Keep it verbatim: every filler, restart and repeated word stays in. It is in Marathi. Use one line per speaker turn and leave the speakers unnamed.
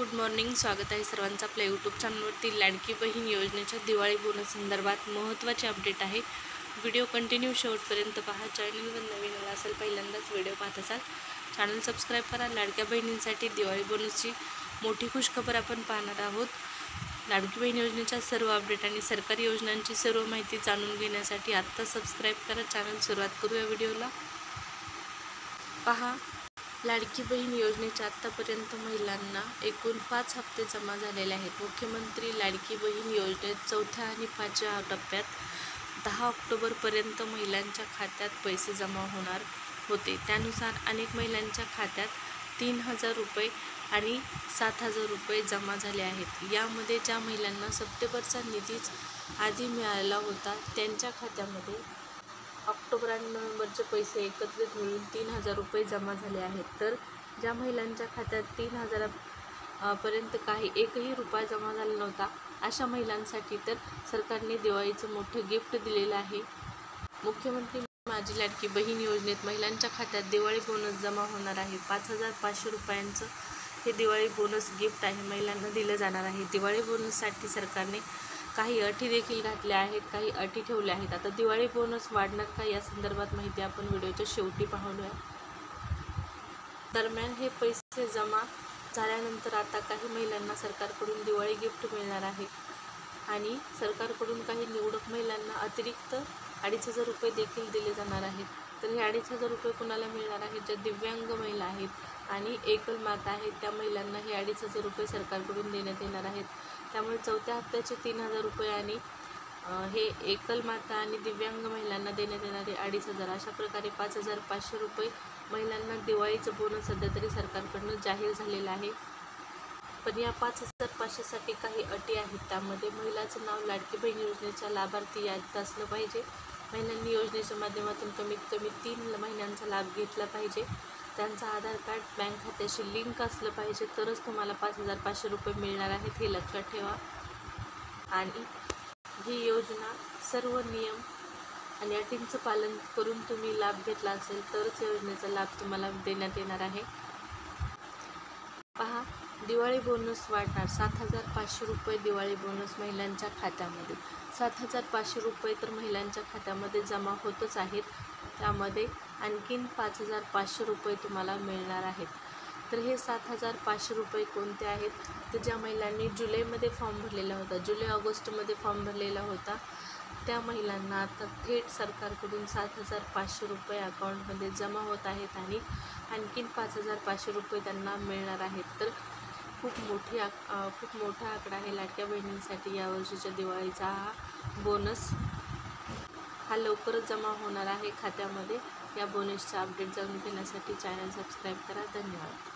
Good morning. स्वागत आहे सर्वांचं आपल्या यूट्यूब चॅनलवरती. लाडकी बहीण योजनेच्या दिवाळी बोनस संदर्भात महत्त्वाचे अपडेट आहे. व्हिडिओ कंटिन्यू शेवटपर्यंत पहा. चॅनलवर नवीन आला असेल, पहिल्यांदाच व्हिडिओ पाहत असाल, चॅनल सबस्क्राईब करा. लाडक्या बहिणींसाठी दिवाळी बोनसची मोठी खुशखबर आपण पाहणार आहोत. लाडकी बहीण योजनेच्या सर्व अपडेट आणि सरकारी योजनांची सर्व माहिती जाणून घेण्यासाठी आत्ता सबस्क्राईब करा. चॅनल सुरुवात करूया व्हिडिओला. पहा, लाडकी बहीण योजनेच्या आत्तापर्यंत महिलांना एकूण पाच हप्ते जमा झालेले आहेत. मुख्यमंत्री लाडकी बहीण योजनेत चौथ्या आणि पाचव्या टप्प्यात दहा ऑक्टोबरपर्यंत महिलांच्या खात्यात पैसे जमा होणार होते. त्यानुसार अनेक महिलांच्या खात्यात तीन हजार रुपये आणि सात हजार रुपये जमा झाले आहेत. यामध्ये ज्या महिलांना सप्टेंबरचा निधीच आधी मिळाला होता त्यांच्या खात्यामध्ये ऑक्टोबर आणि नोव्हेंबरचे पैसे एकत्रित मिळून तीन हजार रुपये जमा झाले आहेत. तर ज्या महिलांच्या खात्यात तीन हजार पर्यंत काही एकही रुपया जमा झाला नव्हता अशा महिलांसाठी तर सरकारने दिवाळीचं मोठं गिफ्ट दिलेलं आहे. मुख्यमंत्री माझी लाडकी बहीण योजनेत महिलांच्या खात्यात दिवाळी बोनस जमा होणार आहे. पाच हजार पाचशे रुपयांचं हे दिवाळी बोनस गिफ्ट आहे, महिलांना दिलं जाणार आहे. दिवाळी बोनससाठी सरकारने काही अटी देखील घातल्या आहेत, काही अटी ठेवल्या आहेत. आता दिवाळी बोनस वाढणार का या संदर्भात माहिती आपण व्हिडिओच्या शेवटी पाहूया. दरम्यान हे पैसे जमा झाल्यानंतर आता काही महिलांना सरकारकडून दिवाळी गिफ्ट मिळणार आहे आणि सरकारकडून काही निवडक महिलांना अतिरिक्त अडीच हजार रुपये देखील दिले जाणार आहेत. तर हे अडीच हजार रुपये कुणाला मिळणार आहेत? ज्या दिव्यांग महिला आहेत आणि एकल माता आहेत त्या महिलांना हे अडीच हजार रुपये सरकारकडून देण्यात येणार आहेत. त्यामुळे चौथ्या हप्त्याचे तीन हजार रुपये आणि हे एकल माता आणि दिव्यांग महिलांना देण्यात येणारे अडीच हजार अशा प्रकारे पाच हजार पाचशे रुपये महिलांना दिवाळीचं बोनस सध्या तरी सरकारकडून जाहीर झालेलं आहे. पण या पाच हजार पाचशेसाठी काही अटी आहेत. त्यामध्ये महिलाचं नाव लाडकी बहीण योजनेच्या लाभार्थी यादीत असलं पाहिजे. महिलांनी योजनेच्या माध्यमातून कमीत कमी तीन महिन्यांचा लाभ घेतला पाहिजे. त्यांचं आधार कार्ड बँक खात्याशी लिंक असलं पाहिजे, तरच तुम्हाला पाच हजार पाचशे रुपये मिळणार आहेत, हे लक्षात ठेवा. आणि ही योजना सर्व नियम आणि अटींचं पालन करून तुम्ही लाभ घेतला असेल तरच योजनेचा लाभ तुम्हाला देण्यात येणार आहे. पहा, दिवाळी बोनस वाढणार. सात हजार पाचशे रुपये दिवाळी बोनस महिलांच्या खात्यामध्ये. सात हजार पाचशे रुपये तर महिलांच्या खात्यामध्ये जमा होतच आहेत. त्यामध्ये आणखीन पाच हजार पाचशे रुपये तुम्हाला मिळणार आहेत. तर हे सात हजार पाचशे रुपये कोणते आहेत? तर ज्या महिलांनी जुलैमध्ये फॉर्म भरलेला होता, जुलै ऑगस्टमध्ये फॉर्म भरलेला होता त्या महिलांना आता थेट सरकारकडून सात हजार पाचशे रुपये अकाउंटमध्ये जमा होत आहेत आणि आणखीन पाच हजार पाचशे रुपये त्यांना मिळणार आहेत. तर खूप मोठी खूप मोठा आकडा आहे लाडक्या बहिणींसाठी. यावर्षीच्या दिवाळीचा हा बोनस हा लवकरच जमा होणार आहे खात्यामध्ये. या बोनसचा अपडेट जाणून घेण्यासाठी चॅनल सबस्क्राईब करा. धन्यवाद.